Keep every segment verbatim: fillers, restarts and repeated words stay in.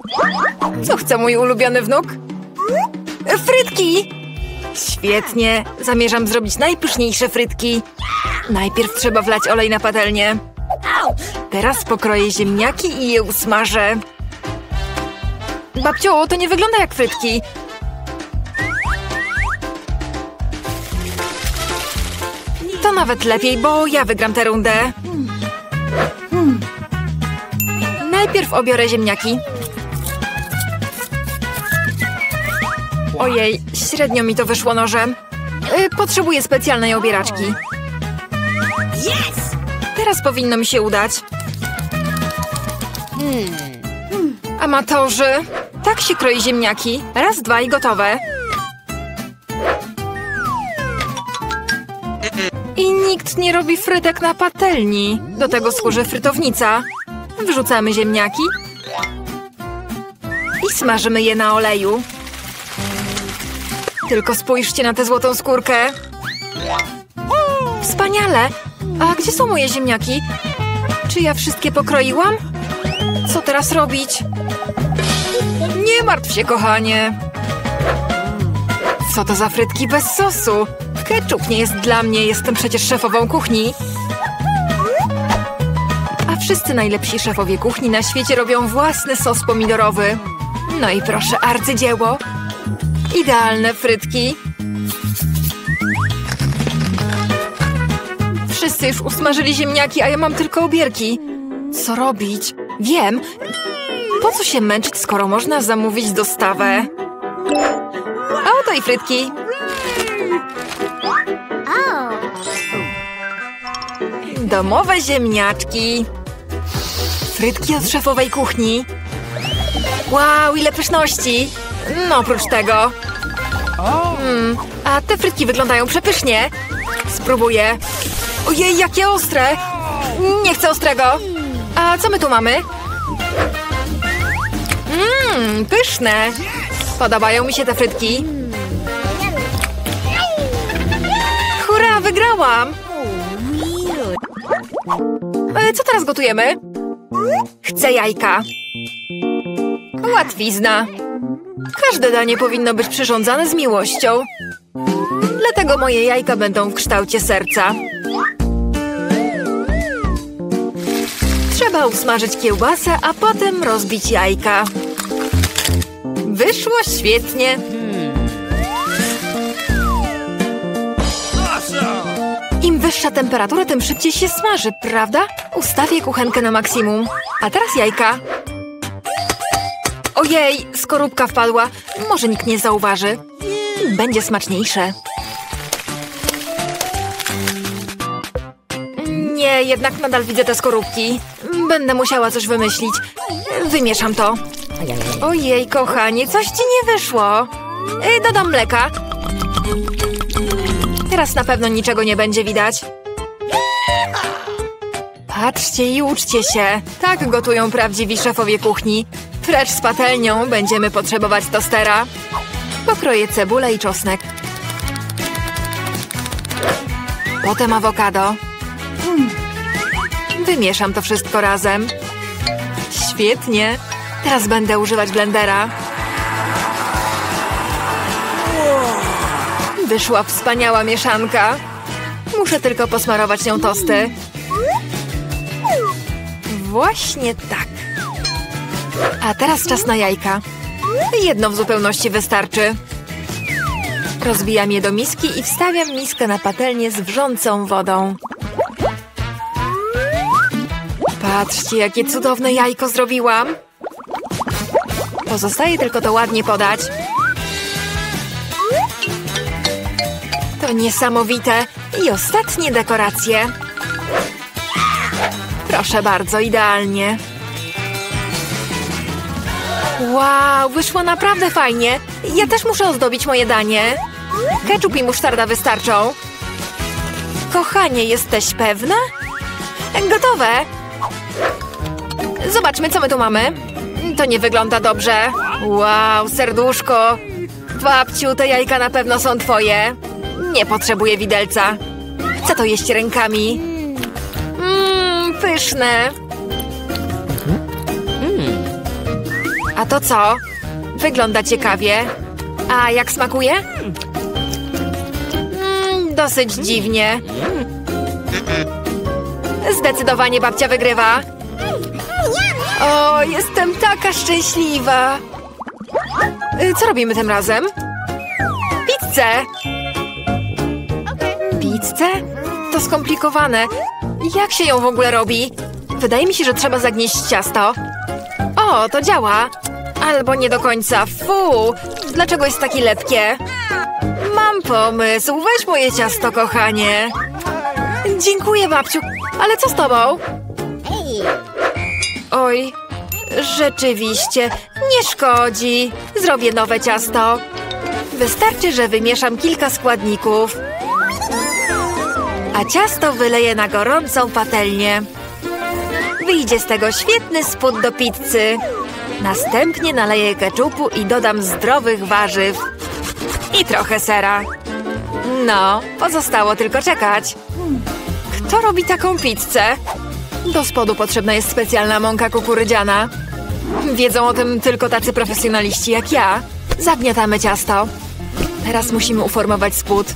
Co chce mój ulubiony wnuk? Frytki! Świetnie. Zamierzam zrobić najpyszniejsze frytki. Najpierw trzeba wlać olej na patelnię. Teraz pokroję ziemniaki i je usmażę. Babciu, to nie wygląda jak frytki. To nawet lepiej, bo ja wygram tę rundę. Najpierw obiorę ziemniaki. Ojej, średnio mi to wyszło nożem. Yy, potrzebuję specjalnej obieraczki. Teraz powinno mi się udać. Amatorzy, tak się kroi ziemniaki. Raz, dwa i gotowe. I nikt nie robi frytek na patelni. Do tego służy frytownica. Wrzucamy ziemniaki i smażymy je na oleju. Tylko spójrzcie na tę złotą skórkę. Wspaniale! A gdzie są moje ziemniaki? Czy ja wszystkie pokroiłam? Co teraz robić? Nie martw się, kochanie. Co to za frytki bez sosu? Ketchup nie jest dla mnie, jestem przecież szefową kuchni. A wszyscy najlepsi szefowie kuchni na świecie robią własny sos pomidorowy. No i proszę, arcydzieło. Idealne frytki. Wszyscy już usmażyli ziemniaki, a ja mam tylko obierki. Co robić? Wiem. Po co się męczyć, skoro można zamówić dostawę? A oto i frytki. Domowe ziemniaczki. Frytki od szefowej kuchni. Wow, ile pyszności. No oprócz tego. Hmm, a te frytki wyglądają przepysznie. Spróbuję. Ojej, jakie ostre. Nie chcę ostrego. A co my tu mamy? Mmm, pyszne. Podobają mi się te frytki. Hurra, wygrałam. E, co teraz gotujemy? Chcę jajka. Łatwizna. Każde danie powinno być przyrządzane z miłością. Dlatego moje jajka będą w kształcie serca. Trzeba usmażyć kiełbasę, a potem rozbić jajka. Wyszło świetnie. Im wyższa temperatura, tym szybciej się smaży, prawda? Ustawię kuchenkę na maksimum. A teraz jajka. Ojej, skorupka wpadła. Może nikt nie zauważy. Będzie smaczniejsze. Nie, jednak nadal widzę te skorupki. Będę musiała coś wymyślić. Wymieszam to. Ojej, kochanie, coś ci nie wyszło. Dodam mleka. Teraz na pewno niczego nie będzie widać. Patrzcie i uczcie się. Tak gotują prawdziwi szefowie kuchni. Precz z patelnią, będziemy potrzebować tostera. Pokroję cebulę i czosnek. Potem awokado. Wymieszam to wszystko razem. Świetnie. Teraz będę używać blendera. Wyszła wspaniała mieszanka. Muszę tylko posmarować nią tosty. Właśnie tak. A teraz czas na jajka. Jedno w zupełności wystarczy. Rozbijam je do miski i wstawiam miskę na patelnię z wrzącą wodą. Patrzcie, jakie cudowne jajko zrobiłam. Pozostaje tylko to ładnie podać. To niesamowite. I ostatnie dekoracje. Proszę bardzo, idealnie. Wow, wyszło naprawdę fajnie. Ja też muszę ozdobić moje danie. Ketchup i musztarda wystarczą. Kochanie, jesteś pewna? Gotowe. Zobaczmy, co my tu mamy. To nie wygląda dobrze. Wow, serduszko. Babciu, te jajka na pewno są twoje. Nie potrzebuję widelca. Chcę to jeść rękami. Mmm, pyszne. A to co? Wygląda ciekawie. A jak smakuje? Mm, dosyć dziwnie. Zdecydowanie babcia wygrywa. O, jestem taka szczęśliwa. Co robimy tym razem? Pizzę! Pizzę? To skomplikowane. Jak się ją w ogóle robi? Wydaje mi się, że trzeba zagnieść ciasto. O, to działa. Albo nie do końca. Fu! Dlaczego jest takie lepkie? Mam pomysł. Weź moje ciasto, kochanie. Dziękuję, babciu. Ale co z tobą? Oj, rzeczywiście. Nie szkodzi. Zrobię nowe ciasto. Wystarczy, że wymieszam kilka składników. A ciasto wyleję na gorącą patelnię. Wyjdzie z tego świetny spód do pizzy. Następnie naleję keczupu i dodam zdrowych warzyw. I trochę sera. No, pozostało tylko czekać. Kto robi taką pizzę? Do spodu potrzebna jest specjalna mąka kukurydziana. Wiedzą o tym tylko tacy profesjonaliści jak ja. Zagniatamy ciasto. Teraz musimy uformować spód.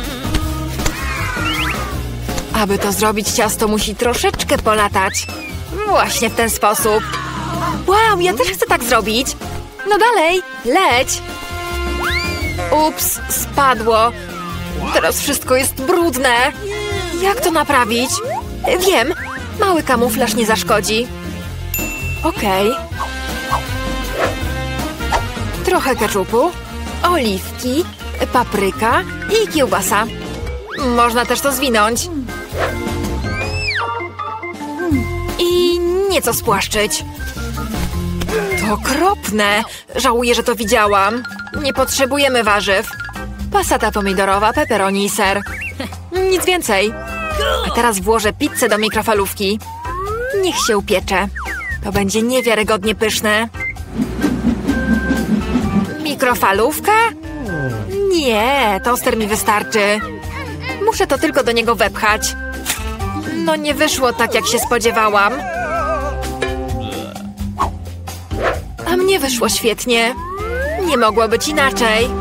Aby to zrobić, ciasto musi troszeczkę polatać. Właśnie w ten sposób. Wow, ja też chcę tak zrobić. No dalej, leć. Ups, spadło. Teraz wszystko jest brudne. Jak to naprawić? Wiem, mały kamuflaż nie zaszkodzi. Okej. Trochę keczupu, oliwki, papryka i kiełbasa. Można też to zwinąć. I nieco spłaszczyć. To okropne. Żałuję, że to widziałam. Nie potrzebujemy warzyw. Pasata pomidorowa, pepperoni i ser. Nic więcej. A teraz włożę pizzę do mikrofalówki. Niech się upiecze. To będzie niewiarygodnie pyszne. Mikrofalówka? Nie, toster mi wystarczy. Muszę to tylko do niego wepchać. No nie wyszło tak, jak się spodziewałam. A mnie wyszło świetnie. Nie mogło być inaczej.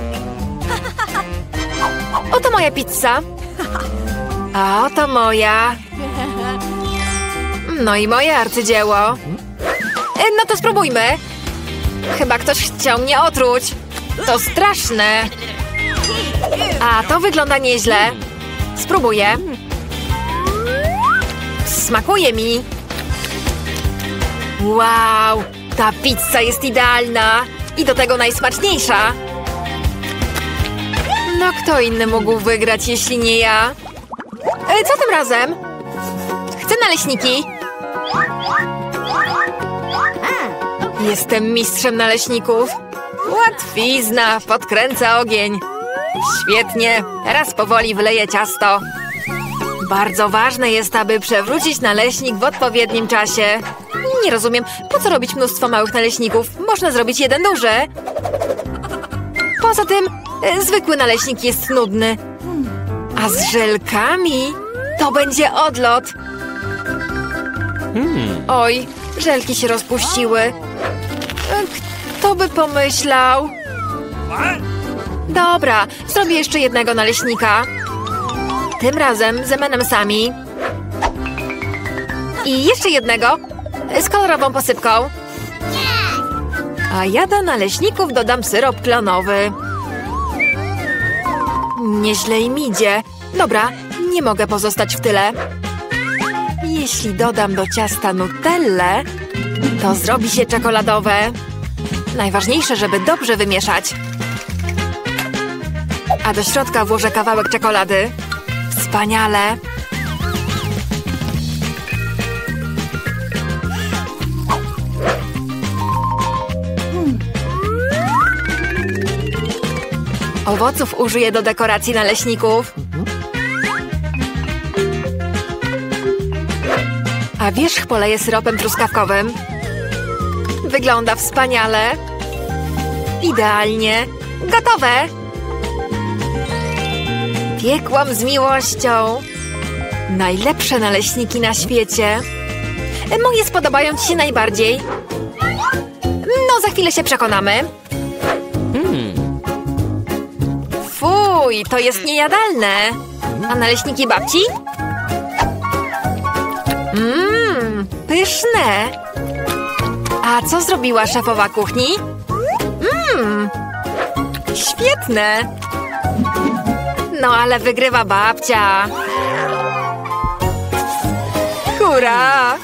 Oto moja pizza. A oto moja. No i moje arcydzieło. No to spróbujmy. Chyba ktoś chciał mnie otruć. To straszne. A to wygląda nieźle. Spróbuję. Smakuje mi. Wow, ta pizza jest idealna. I do tego najsmaczniejsza. No kto inny mógł wygrać, jeśli nie ja? E, co tym razem? Chcę naleśniki. Jestem mistrzem naleśników. Łatwizna, podkręcę ogień. Świetnie, teraz powoli wleję ciasto. Bardzo ważne jest, aby przewrócić naleśnik w odpowiednim czasie. Nie rozumiem, po co robić mnóstwo małych naleśników? Można zrobić jeden duży. Poza tym, e, zwykły naleśnik jest nudny. A z żelkami to będzie odlot. Oj, żelki się rozpuściły. E, Kto by pomyślał? Dobra, zrobię jeszcze jednego naleśnika. Tym razem z em and emsami. I jeszcze jednego z kolorową posypką. A ja do naleśników dodam syrop klonowy. Nieźle im idzie. Dobra, nie mogę pozostać w tyle. Jeśli dodam do ciasta nutellę, to zrobi się czekoladowe. Najważniejsze, żeby dobrze wymieszać. A do środka włożę kawałek czekolady. Wspaniale! Owoców użyję do dekoracji naleśników. A wierzch poleję syropem truskawkowym. Wygląda wspaniale. Idealnie. Gotowe! Piekłam z miłością. Najlepsze naleśniki na świecie. Moje spodobają ci się najbardziej. No, za chwilę się przekonamy. Fuj, to jest niejadalne. A naleśniki babci? Mmm, pyszne. A co zrobiła szefowa kuchni? Mmm, świetne. No, ale wygrywa babcia. Hurra!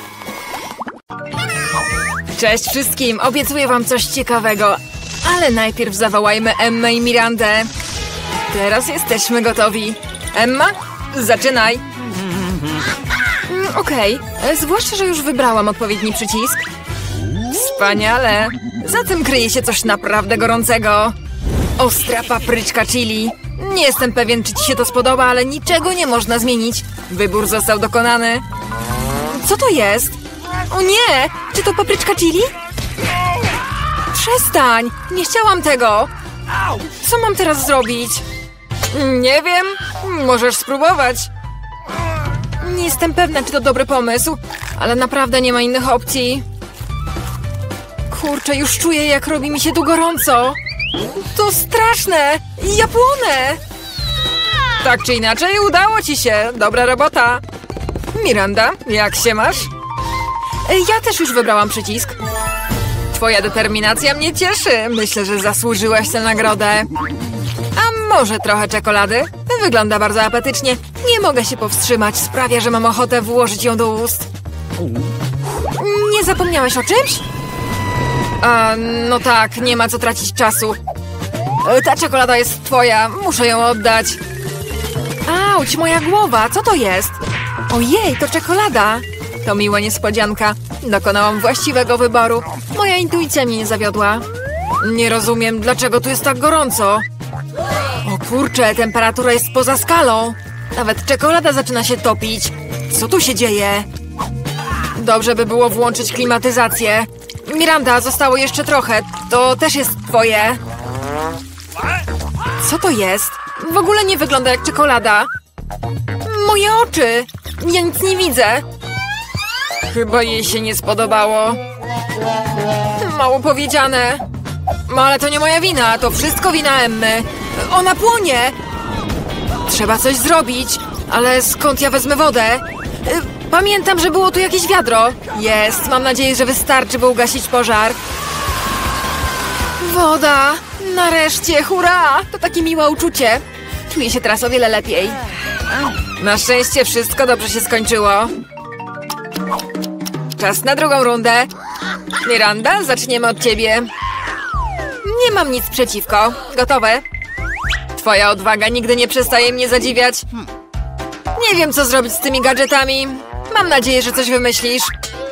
Cześć wszystkim, obiecuję wam coś ciekawego. Ale najpierw zawołajmy Emmę i Mirandę. Teraz jesteśmy gotowi. Emma, zaczynaj. Mm, Okej, okay. Zwłaszcza, że już wybrałam odpowiedni przycisk. Wspaniale. Za tym kryje się coś naprawdę gorącego. Ostra papryczka chili. Nie jestem pewien, czy ci się to spodoba, ale niczego nie można zmienić. Wybór został dokonany. Co to jest? O nie! Czy to papryczka chili? Przestań! Nie chciałam tego! Co mam teraz zrobić? Nie wiem. Możesz spróbować. Nie jestem pewna, czy to dobry pomysł, ale naprawdę nie ma innych opcji. Kurczę, już czuję, jak robi mi się tu gorąco. To straszne! Ja płonę! Tak czy inaczej, udało ci się. Dobra robota. Miranda, jak się masz? Ja też już wybrałam przycisk. Twoja determinacja mnie cieszy. Myślę, że zasłużyłaś tę nagrodę. A może trochę czekolady? Wygląda bardzo apetycznie. Nie mogę się powstrzymać. Sprawia, że mam ochotę włożyć ją do ust. Nie zapomniałeś o czymś? A, no tak, nie ma co tracić czasu. Ta czekolada jest twoja. Muszę ją oddać. Auć, moja głowa. Co to jest? Ojej, to czekolada. To miła niespodzianka. Dokonałam właściwego wyboru. Moja intuicja mnie nie zawiodła. Nie rozumiem, dlaczego tu jest tak gorąco. O kurczę, temperatura jest poza skalą. Nawet czekolada zaczyna się topić. Co tu się dzieje? Dobrze by było włączyć klimatyzację. Miranda, zostało jeszcze trochę. To też jest twoje. Co to jest? W ogóle nie wygląda jak czekolada. Moje oczy! Ja nic nie widzę. Chyba jej się nie spodobało. Mało powiedziane. No ale to nie moja wina, to wszystko wina Emmy. Ona płonie. Trzeba coś zrobić. Ale skąd ja wezmę wodę? Pamiętam, że było tu jakieś wiadro. Jest, mam nadzieję, że wystarczy, by ugasić pożar. Woda! Nareszcie, hurra! To takie miłe uczucie. Czuję się teraz o wiele lepiej. Na szczęście wszystko dobrze się skończyło. Czas na drugą rundę. Miranda, zaczniemy od ciebie. Nie mam nic przeciwko. Gotowe? Twoja odwaga nigdy nie przestaje mnie zadziwiać. Nie wiem, co zrobić z tymi gadżetami. Mam nadzieję, że coś wymyślisz.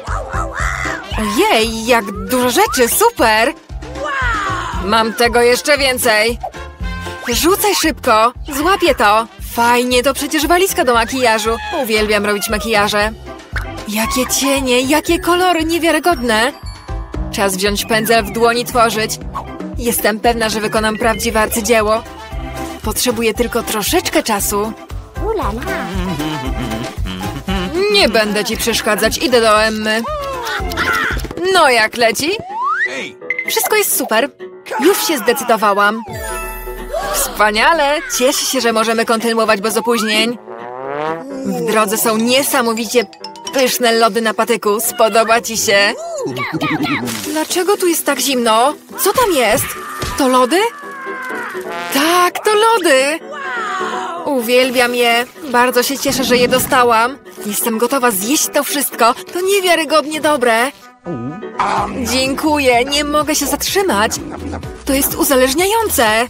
Ojej, jak dużo rzeczy, super! Mam tego jeszcze więcej. Rzucaj szybko, złapię to. Fajnie, to przecież walizka do makijażu. Uwielbiam robić makijaże. Jakie cienie, jakie kolory, niewiarygodne. Czas wziąć pędzel w dłoni, tworzyć. Jestem pewna, że wykonam prawdziwe arcydzieło. Potrzebuję tylko troszeczkę czasu. Nie będę ci przeszkadzać, idę do Emmy. No jak leci? Wszystko jest super. Już się zdecydowałam. Wspaniale! Cieszę się, że możemy kontynuować bez opóźnień. W drodze są niesamowicie pyszne lody na patyku. Spodoba ci się? Dlaczego tu jest tak zimno? Co tam jest? To lody? Tak, to lody! Uwielbiam je. Bardzo się cieszę, że je dostałam. Jestem gotowa zjeść to wszystko. To niewiarygodnie dobre. Dziękuję, nie mogę się zatrzymać. To jest uzależniające.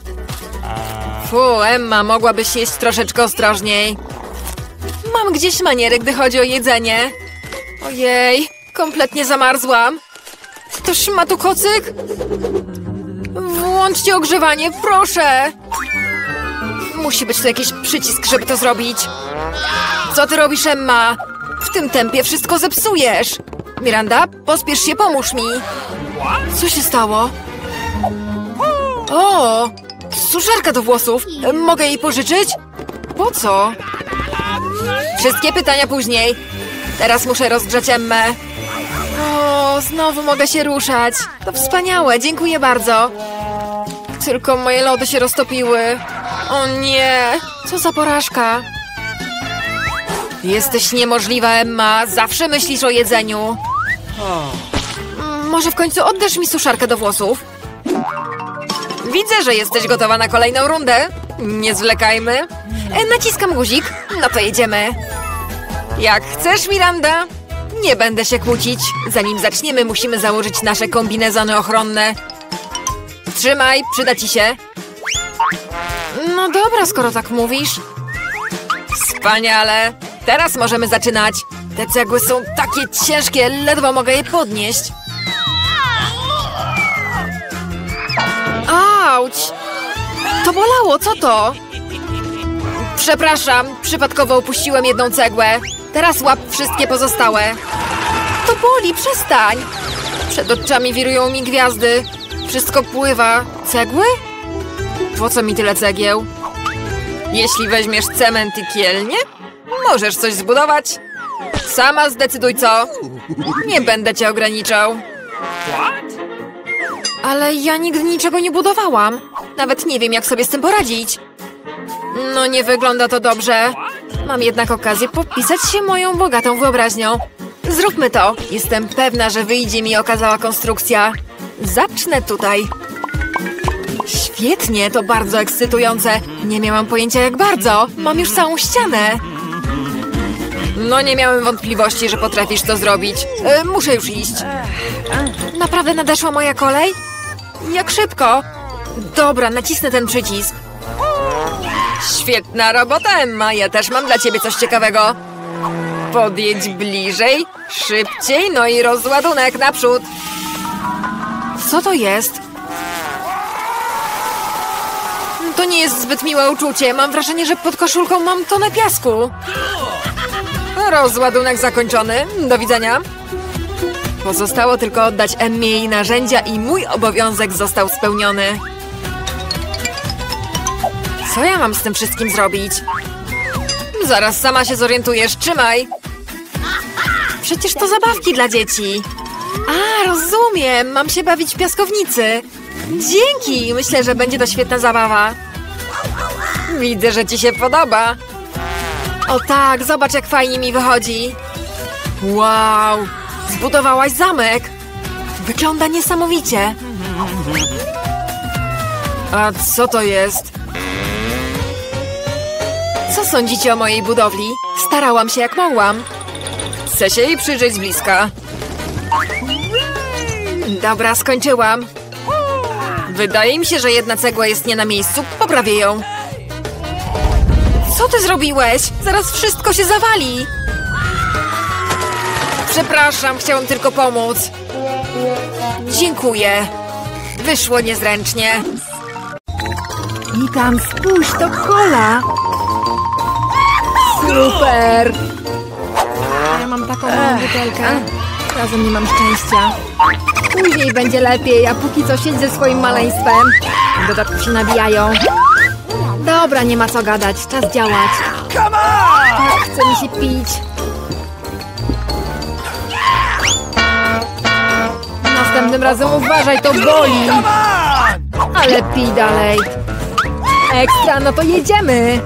Fu, Emma, mogłabyś jeść troszeczkę ostrożniej. Mam gdzieś manierę, gdy chodzi o jedzenie. Ojej, kompletnie zamarzłam. Ktoś ma tu kocyk? Włączcie ogrzewanie, proszę. Musi być tu jakiś przycisk, żeby to zrobić. Co ty robisz, Emma? W tym tempie wszystko zepsujesz. Miranda, pospiesz się, pomóż mi. Co się stało? O, suszarka do włosów. Mogę jej pożyczyć? Po co? Wszystkie pytania później. Teraz muszę rozgrzać Emmę. O, O, znowu mogę się ruszać. To wspaniałe, dziękuję bardzo. Tylko moje lody się roztopiły. O nie, co za porażka. Jesteś niemożliwa, Emma. Zawsze myślisz o jedzeniu. Może w końcu oddasz mi suszarkę do włosów? Widzę, że jesteś gotowa na kolejną rundę. Nie zwlekajmy. E, naciskam guzik. No to jedziemy. Jak chcesz, Miranda. Nie będę się kłócić. Zanim zaczniemy, musimy założyć nasze kombinezony ochronne. Trzymaj, przyda ci się. No dobra, skoro tak mówisz. Wspaniale. Teraz możemy zaczynać. Te cegły są takie ciężkie, ledwo mogę je podnieść. Auć! To bolało, co to? Przepraszam, przypadkowo opuściłem jedną cegłę. Teraz łap wszystkie pozostałe. To boli, przestań! Przed oczami wirują mi gwiazdy. Wszystko pływa. Cegły? Po co mi tyle cegieł? Jeśli weźmiesz cement i kielnie, możesz coś zbudować. Sama zdecyduj co. Nie będę cię ograniczał. Ale ja nigdy niczego nie budowałam. Nawet nie wiem, jak sobie z tym poradzić. No nie wygląda to dobrze. Mam jednak okazję popisać się moją bogatą wyobraźnią. Zróbmy to. Jestem pewna, że wyjdzie mi okazała konstrukcja. Zacznę tutaj. Świetnie, to bardzo ekscytujące. Nie miałam pojęcia jak bardzo. Mam już całą ścianę. No nie miałem wątpliwości, że potrafisz to zrobić. E, muszę już iść. Naprawdę nadeszła moja kolej? Jak szybko? Dobra, nacisnę ten przycisk. Świetna robota, Emma. Ja też mam dla ciebie coś ciekawego. Podjedź bliżej, szybciej, no i rozładunek naprzód. Co to jest? To nie jest zbyt miłe uczucie. Mam wrażenie, że pod koszulką mam tonę piasku. Rozładunek zakończony. Do widzenia. Pozostało tylko oddać Emmie jej narzędzia i mój obowiązek został spełniony. Co ja mam z tym wszystkim zrobić? Zaraz sama się zorientujesz. Trzymaj. Przecież to zabawki dla dzieci. A, rozumiem. Mam się bawić w piaskownicy. Dzięki. Myślę, że będzie to świetna zabawa. Widzę, że ci się podoba. O tak, zobacz jak fajnie mi wychodzi. Wow. Zbudowałaś zamek. Wygląda niesamowicie. A co to jest? Co sądzicie o mojej budowli? Starałam się jak mogłam. Chcę się jej przyjrzeć z bliska. Dobra, skończyłam. Wydaje mi się, że jedna cegła jest nie na miejscu. Poprawię ją. Co ty zrobiłeś? Zaraz wszystko się zawali. Przepraszam, chciałam tylko pomóc. Dziękuję. Wyszło niezręcznie. I tam spójrz, to kola. Super. Ja mam taką małą butelkę. Razem nie mam szczęścia. Później będzie lepiej, a póki co siedź ze swoim maleństwem. W dodatku się nabijają. Dobra, nie ma co gadać. Czas działać. Tak, chce mi się pić. Następnym razem uważaj, to boli. Ale pij dalej. Ekstra, no to jedziemy.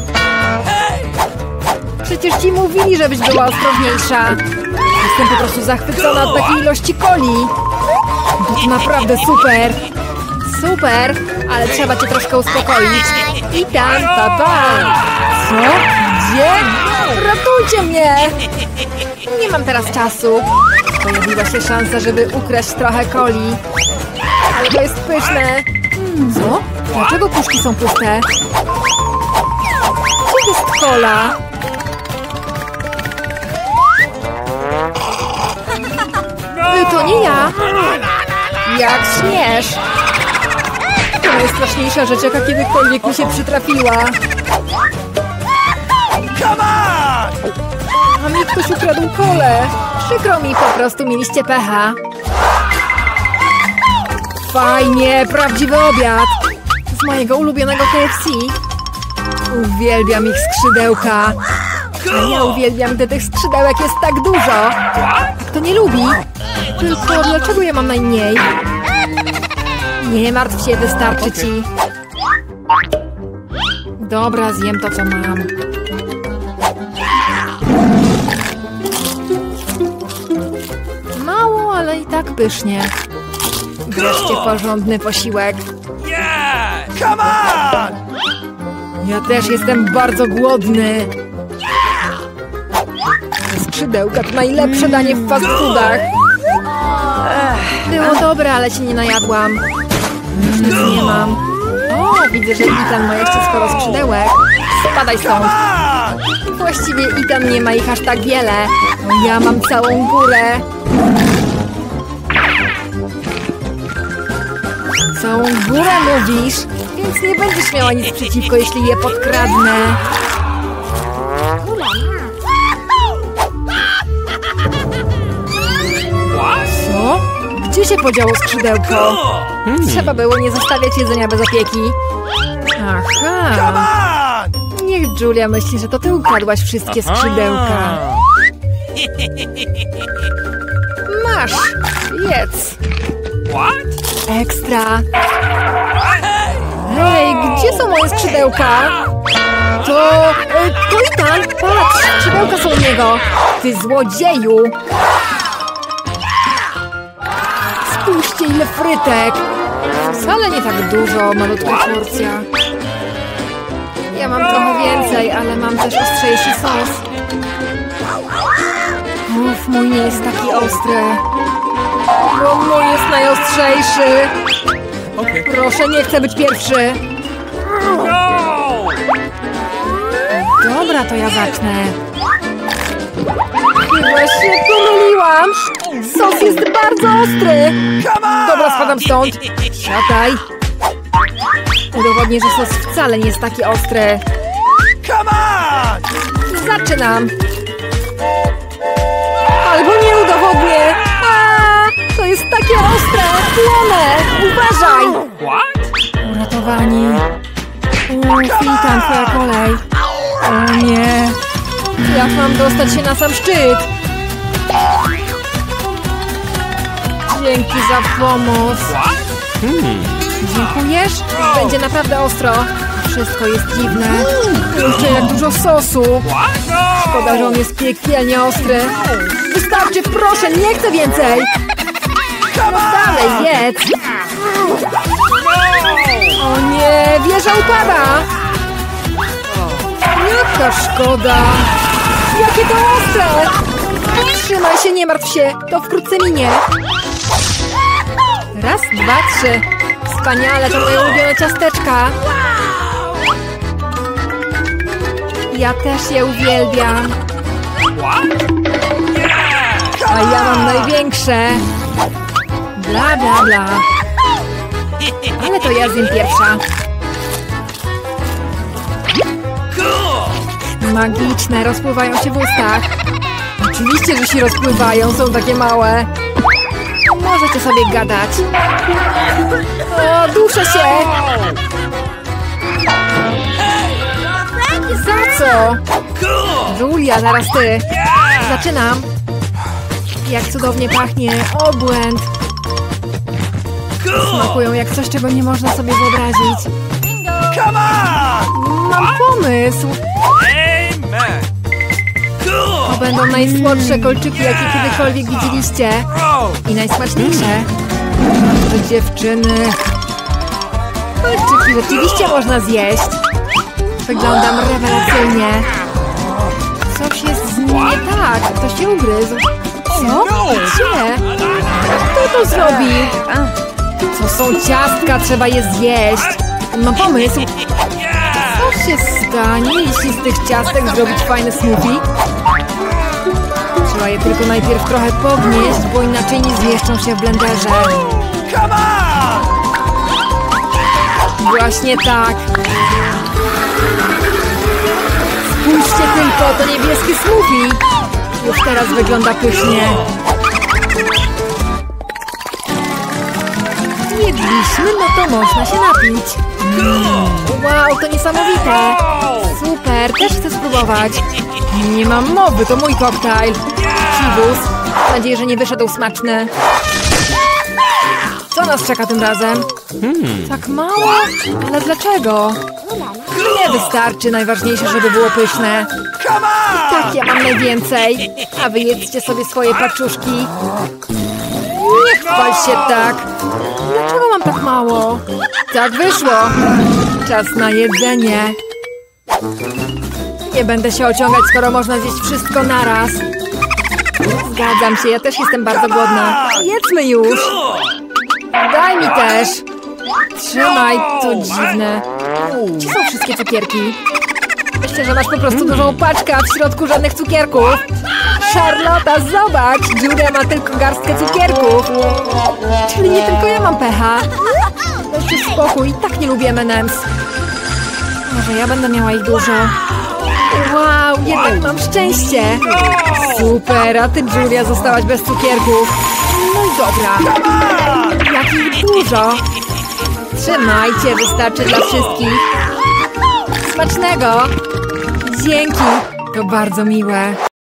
Przecież ci mówili, żebyś była ostrożniejsza. Jestem po prostu zachwycona od takiej ilości coli. To naprawdę super. Super, ale trzeba cię troszkę uspokoić. I tam, pa, pa. Co? Gdzie? Ratujcie mnie! Nie mam teraz czasu. Pojawiła się szansa, żeby ukraść trochę coli. Ale to jest pyszne. Co? Dlaczego puszki są puste? Gdzie jest cola? To nie ja. Jak śmiesz? To najstraszniejsza rzecz, jaka kiedykolwiek mi się przytrafiła. A mi ktoś ukradł kolę. Przykro mi, po prostu mieliście pecha. Fajnie, prawdziwy obiad. Z mojego ulubionego K F C. Uwielbiam ich skrzydełka. A ja uwielbiam, gdy tych skrzydełek jest tak dużo. Kto nie lubi? Tylko dlaczego ja mam najmniej? Nie martw się, wystarczy ci. Dobra, zjem to, co mam. Mało, ale i tak pysznie. Wreszcie porządny posiłek. Come on! Ja też jestem bardzo głodny. Skrzydełka to najlepsze danie w fast foodach. Było dobre, ale się nie najadłam. Już nic nie mam. O, widzę, że Ethan ma jeszcze sporo skrzydełek. Spadaj stąd. Właściwie Ethan nie ma ich aż tak wiele. No ja mam całą górę. Całą górę mówisz? Więc nie będziesz miała nic przeciwko, jeśli je podkradnę. Co? Gdzie się podziało skrzydełko? Trzeba było nie zostawiać jedzenia bez opieki. Aha. Niech Julia myśli, że to ty ukradłaś wszystkie skrzydełka. Masz. Jedz. Ekstra. Hej, gdzie są moje skrzydełka? To... To Ethan, patrz, skrzydełka są u niego. Ty złodzieju. Spójrzcie, ile frytek. Wcale nie tak dużo, malutka porcja. Ja mam trochę więcej, ale mam też ostrzejszy sos. Uf, mój nie jest taki ostry. Bo mój jest najostrzejszy. Proszę, nie chcę być pierwszy. Dobra, to ja zacznę. Chyba się pomyliłam. Sos jest bardzo ostry. Dobra, spadam stąd. Siadaj. Udowodnię, że sos wcale nie jest taki ostry. Zaczynam. Albo nie udowodnię. A, to jest takie ostre. Płonę. Uważaj. Uratowani. Uff, Ethan, twoja kolej. O nie. Jak mam dostać się na sam szczyt? Dzięki za pomoc. Dziękujesz? Będzie naprawdę ostro. Wszystko jest dziwne. Jeszcze jak dużo sosu. Szkoda, że on jest piekielnie ostry. Wystarczy, proszę, nie chcę więcej. No dalej, jedz. O nie, wieża upada. Jaka szkoda. Jakie to ostre. Trzymaj się, nie martw się. To wkrótce minie. Raz, dwa, trzy. Wspaniale, to moje ulubione ciasteczka. Ja też je uwielbiam. A ja mam największe. Bla, bla, bla. Ale to ja zjem pierwsza. Magiczne, rozpływają się w ustach. Oczywiście, że się rozpływają, są takie małe. Możecie sobie gadać. O, duszę się! Za co? Julia, zaraz ty. Zaczynam. Jak cudownie pachnie. Obłęd. Smakują jak coś, czego nie można sobie wyobrazić. Mam pomysł. To będą najsłodsze kolczyki, jakie kiedykolwiek widzieliście. I najsmaczniejsze. To dziewczyny. Kolczyki rzeczywiście można zjeść. Wyglądam rewelacyjnie. Coś jest z nim nie tak. Ktoś się ugryzł. Co? Gdzie? Kto to zrobi? To są ciastka, trzeba je zjeść. Mam pomysł. Co się stanie, jeśli z tych ciastek zrobić fajne smoothie? Trzeba je tylko najpierw trochę podnieść, bo inaczej nie zmieszczą się w blenderze. Właśnie tak. Spójrzcie tylko, to niebieskie smoothie. Już teraz wygląda pysznie. Jedliśmy, no to można się napić. Mm. Wow, to niesamowite. Super, też chcę spróbować. Nie mam mowy, to mój koktajl. Chivus. Mam nadzieję, że nie wyszedł smaczny. Co nas czeka tym razem? Hmm. Tak mało? Ale dlaczego? Nie wystarczy. Najważniejsze, żeby było pyszne. Tak, ja mam najwięcej. A wy jedzcie sobie swoje paczuszki. Nie chwal się tak. Dlaczego mam tak mało? Tak wyszło. Czas na jedzenie. Nie będę się ociągać, skoro można zjeść wszystko naraz. Zgadzam się, ja też jestem bardzo głodna. Jedzmy już. Daj mi też. Trzymaj, to dziwne. Gdzie są wszystkie cukierki? Myślę, że masz po prostu dużą paczkę, a w środku żadnych cukierków. Charlotta, zobacz! Julia ma tylko garstkę cukierków. Czyli nie tylko ja mam pecha. Dajcie spokój, i tak nie lubię M and M's. Może ja będę miała ich dużo. Wow, jednak mam szczęście. Super, a ty, Julia, zostałaś bez cukierków. No i dobra. Jak ich dużo. Trzymajcie, wystarczy dla wszystkich. Smacznego. Dzięki, to bardzo miłe.